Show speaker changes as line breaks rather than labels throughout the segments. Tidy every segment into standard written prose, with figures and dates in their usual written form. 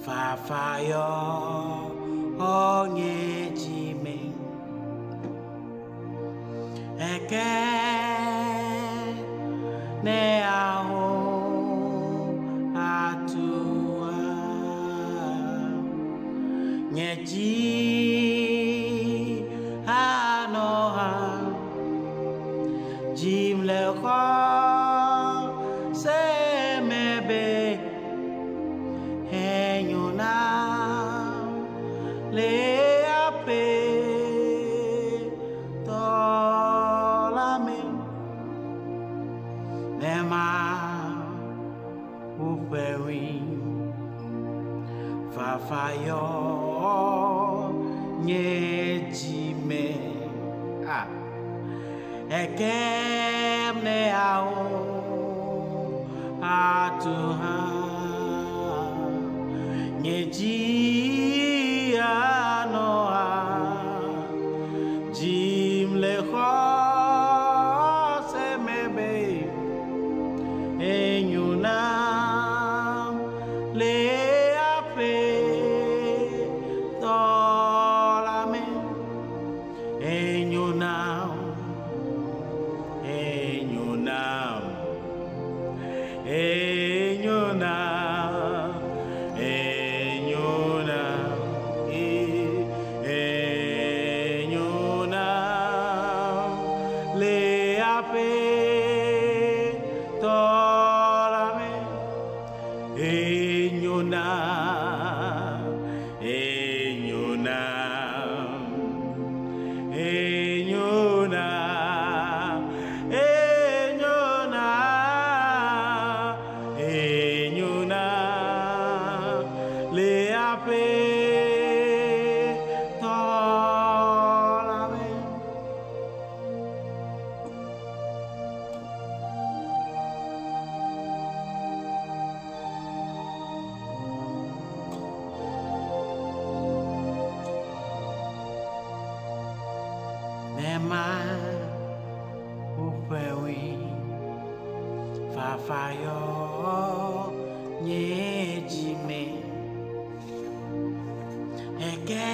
Fafayo onye jime eke ne aho atua nyeji anoha jim leko se mebe henyona le ape tolame nema upewi fafayo nyejime ekem ne ao atuha nyeji anoa jim leho se mebe enyuna le ape tolame enyuna le ape tolame enyona le ape tolame nema upewi fafayo nyejime eke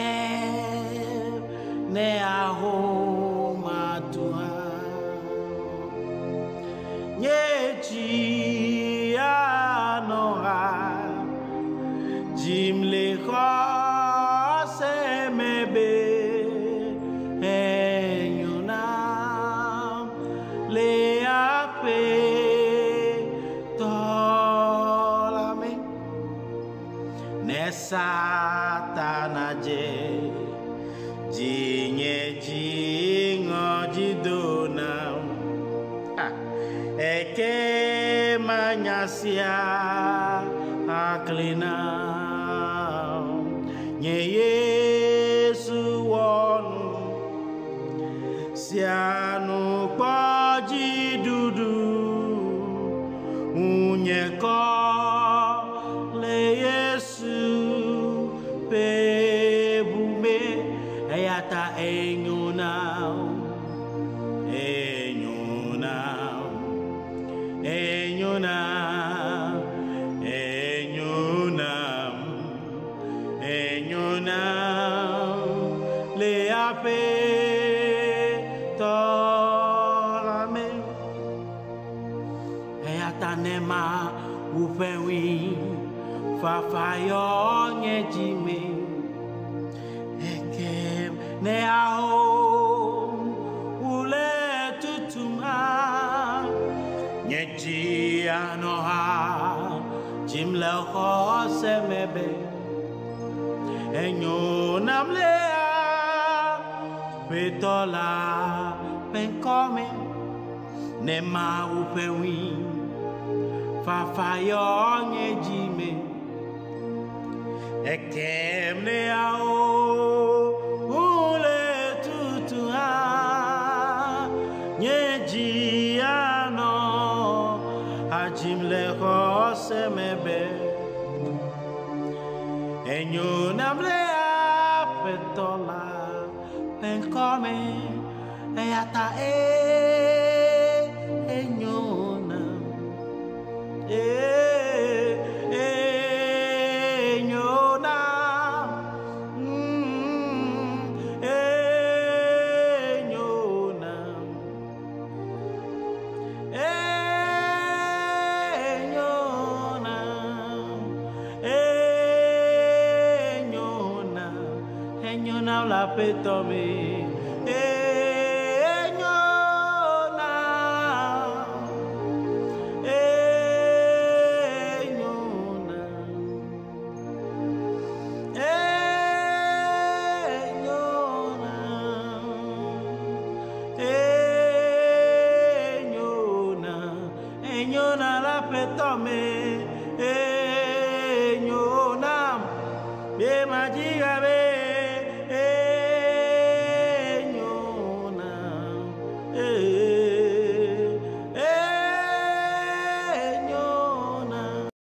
ne aho matua nyeji anoha jimle khose mebe enyuna le ape tolame nesatanaje jinye jingo jidona eke manyasia aklina nye Yesu wonu sianu paji dudu unyeko le Yesu pebume ayata enyuna le ape tolame ayata nema upewi fafayo nyejime ekem ne ao ule tutuma nyeji anoha jimle khose mebe enyonam lea petola penkome nema upewi fafayo nyejime ekem ne ao ule tutua nyeji ano ajimle khose mebe enyonam lea petola penkome eyata enyonam na la petomi Tome, nyona, be majiga be.